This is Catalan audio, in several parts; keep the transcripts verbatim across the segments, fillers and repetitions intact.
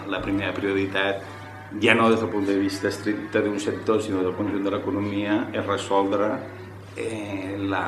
la primera prioritat, ja no des del punt de vista estricte d'un sector, sinó del conjunt de l'economia, és resoldre eh, la,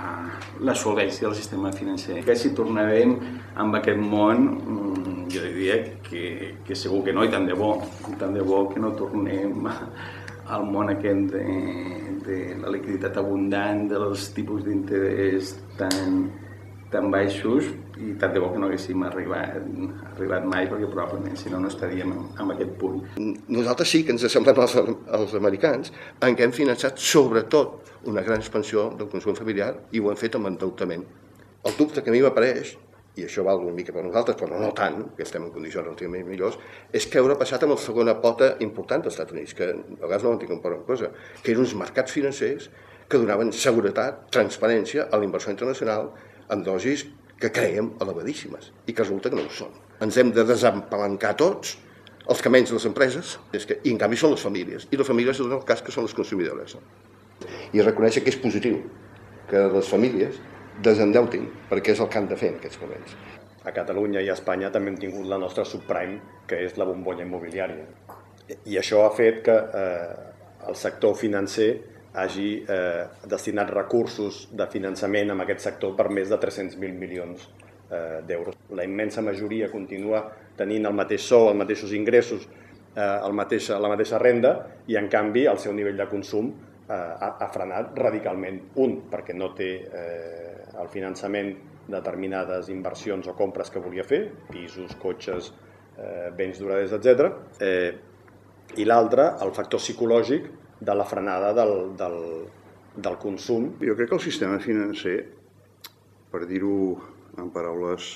la solvència del sistema financer. Que si tornarem amb aquest món, jo diria que, que segur que no, i tant de bo, tant de bo que no tornem al món aquest de, de la liquiditat abundant, dels tipus d'interès tan, tan baixos, i tant de bo que no haguéssim arribat, arribat mai, perquè probablement si no no estaríem en, en aquest punt. Nosaltres sí que ens assemblem als, als americans, en què hem finançat sobretot una gran expansió del consum familiar i ho hem fet amb endeutament. El dubte que a mi m'apareix, i això val una mica per nosaltres, però no tant, que estem en condicions relativament millors, és que haurà passat amb la segona pota important dels Estats Units, que a vegades no l'entenc per una cosa, que eren uns mercats financers que donaven seguretat, transparència a la inversió internacional en dosis que creiem elevadíssimes i que resulta que no ho són. Ens hem de desempalancar tots, els que menys les empreses, és que, i en canvi són les famílies, i les famílies en el cas que són les consumidores. I reconèixer que és positiu que les famílies desendeutin, perquè és el que han de fer en aquests moments. A Catalunya i a Espanya també hem tingut la nostra subprime, que és la bombolla immobiliària. I això ha fet que eh, el sector financer hagi eh, destinat recursos de finançament en aquest sector per més de tres-cents mil milions eh, d'euros. La immensa majoria continua tenint el mateix sou, els mateixos ingressos, eh, el mateix, la mateixa renda, i en canvi el seu nivell de consum eh, ha, ha frenat radicalment. Un, perquè no té eh, el finançament de determinades inversions o compres que volia fer, pisos, cotxes, eh, béns duraders, etcètera. Eh, I l'altre, el factor psicològic de la frenada del, del, del consum. Jo crec que el sistema financer, per dir-ho en paraules,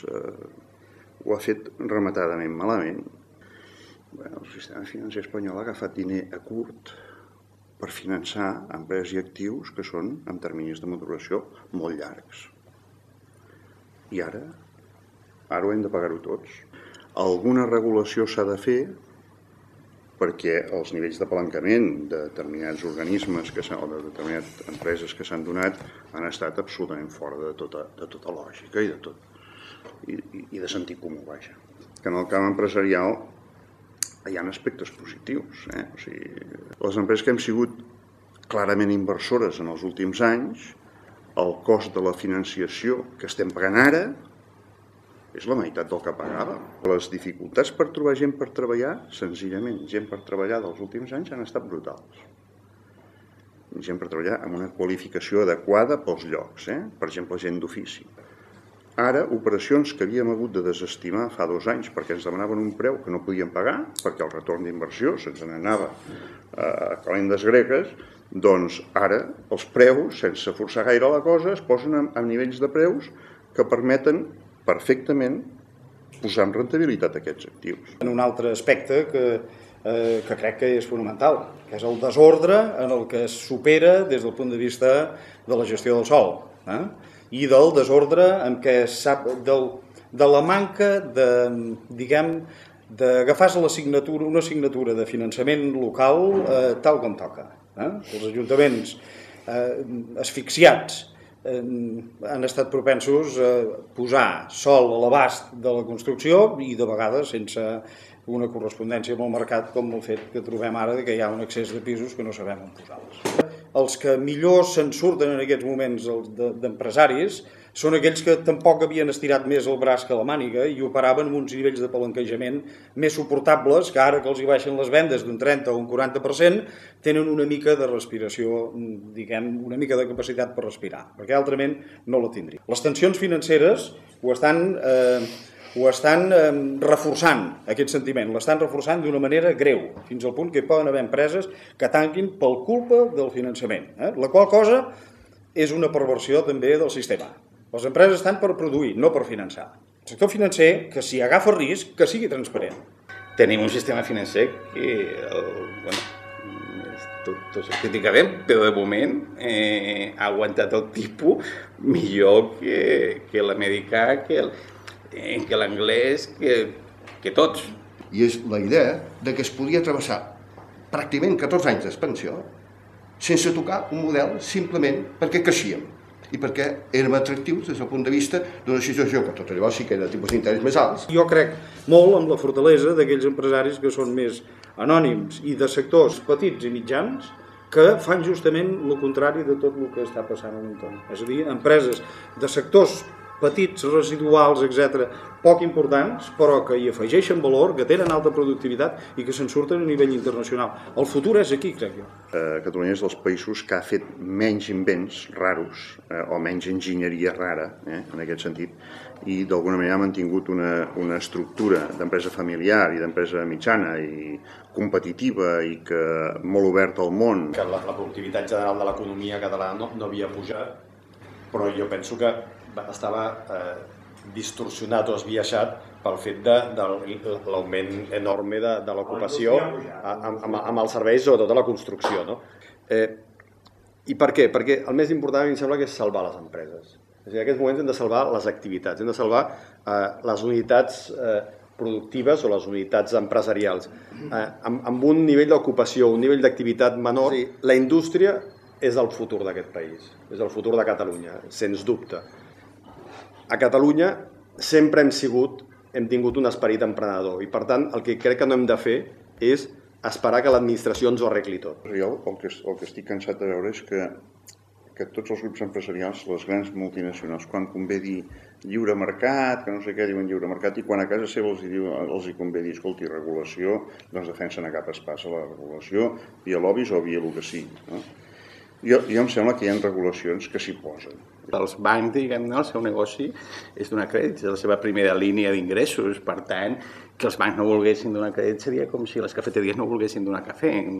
eh, ho ha fet rematadament malament. Bé, el sistema financer espanyol ha agafat diner a curt per finançar empreses i actius que són en terminis de maduració molt llargs. I ara, ara ho hem de pagar-ho tots. Alguna regulació s'ha de fer perquè els nivells d'apalancament de determinats organismes que o de determinades empreses que s'han donat han estat absolutament fora de tota, de tota lògica i de, tot, i, i de sentit comú, vaja. Que en el camp empresarial hi ha aspectes positius. Eh? O sigui, les empreses que hem sigut clarament inversores en els últims anys, el cost de la financiació que estem pagant ara és la meitat del que pagàvem. Les dificultats per trobar gent per treballar, senzillament, gent per treballar dels últims anys han estat brutals. Gent per treballar amb una qualificació adequada pels llocs, eh? Per exemple, gent d'ofici. Ara, operacions que havíem hagut de desestimar fa dos anys perquè ens demanaven un preu que no podíem pagar, perquè el retorn d'inversió se'ns n'anava a calendes gregues, doncs ara els preus, sense forçar gaire la cosa, es posen a, a nivells de preus que permeten perfectament posar en rentabilitat aquests actius. En un altre aspecte que, eh, que crec que és fonamental, que és el desordre en el que es supera des del punt de vista de la gestió del sòl, eh? I del desordre en què sap del, de la manca de, diguem, d'agafar l'assignatura, una assignatura de finançament local eh, tal com toca. Eh? Els ajuntaments eh, asfixiats eh, han estat propensos a posar sòl a l'abast de la construcció i de vegades sense una correspondència amb el mercat, com el fet que trobem ara que hi ha un excés de pisos que no sabem on posar-los. Els que millor se'n surten en aquests moments d'empresaris són aquells que tampoc havien estirat més el braç que la màniga i operaven amb uns nivells de palanquejament més suportables, que ara que els hi baixen les vendes d'un trenta o un quaranta per cent tenen una mica de respiració, diguem, una mica de capacitat per respirar, perquè altrament no la tindrien. Les tensions financeres ho estan... Eh, ho estan eh, reforçant, aquest sentiment, l'estan reforçant d'una manera greu, fins al punt que hi poden haver empreses que tanquin per culpa del finançament, eh? La qual cosa és una perversió també del sistema. Les empreses estan per produir, no per finançar. El sector financer, que si agafa risc, que sigui transparent. Tenim un sistema financer que, el, bueno, tot, tot ho criticarem, però de moment eh, ha aguantat el tipus millor que, que l'americà, que el que l'anglès, que, que tots. I és la idea de que es podia travessar pràcticament catorze anys d'expansió sense tocar un model simplement perquè creixíem. i perquè érem atractius des del punt de vista d'una situació que tot allò sí que era de tipus d'interès més alts. Jo crec molt en la fortalesa d'aquells empresaris que són més anònims i de sectors petits i mitjans que fan justament el contrari de tot el que està passant a l'entorn. És a dir, empreses de sectors petits, residuals, etcètera, poc importants, però que hi afegeixen valor, que tenen alta productivitat i que se'n surten a nivell internacional. El futur és aquí, crec jo. Eh, Catalunya és dels països que ha fet menys invents raros eh, o menys enginyeria rara, eh, en aquest sentit, i d'alguna manera ha mantingut una, una estructura d'empresa familiar i d'empresa mitjana i competitiva i que molt oberta al món. Que la, la productivitat general de l'economia catalana no, no havia pujat, però jo penso que estava eh, distorsionat o esbiaixat pel fet de, de l'augment enorme de, de l'ocupació amb, amb, amb els serveis, sobretot a la construcció. No? Eh, I per què? Perquè el més important a mi em sembla que és salvar les empreses. És a dir, en aquests moments hem de salvar les activitats, hem de salvar eh, les unitats eh, productives o les unitats empresarials. Eh, amb, amb un nivell d'ocupació, un nivell d'activitat menor, sí, la indústria és el futur d'aquest país, és el futur de Catalunya, sens dubte. A Catalunya sempre hem sigut, hem tingut un esperit emprenedor i per tant el que crec que no hem de fer és esperar que l'administració ens ho arregli tot. Jo el que, el que estic cansat de veure és que, que tots els grups empresarials, les grans multinacionals, quan convé dir lliure mercat, que no sé què diuen lliure mercat, i quan a casa seva els hi, diu, els hi convé dir, escolti, regulació, doncs defensen a cap espasa la regulació, via lobbies o via el que sigui. No? Jo, jo em sembla que hi ha regulacions que s'hi posen. Els bancs, diguem-ne, el seu negoci és donar crèdits, és la seva primera línia d'ingressos. Per tant, que els bancs no volguessin donar crèdit seria com si les cafeteries no volguessin donar cafè.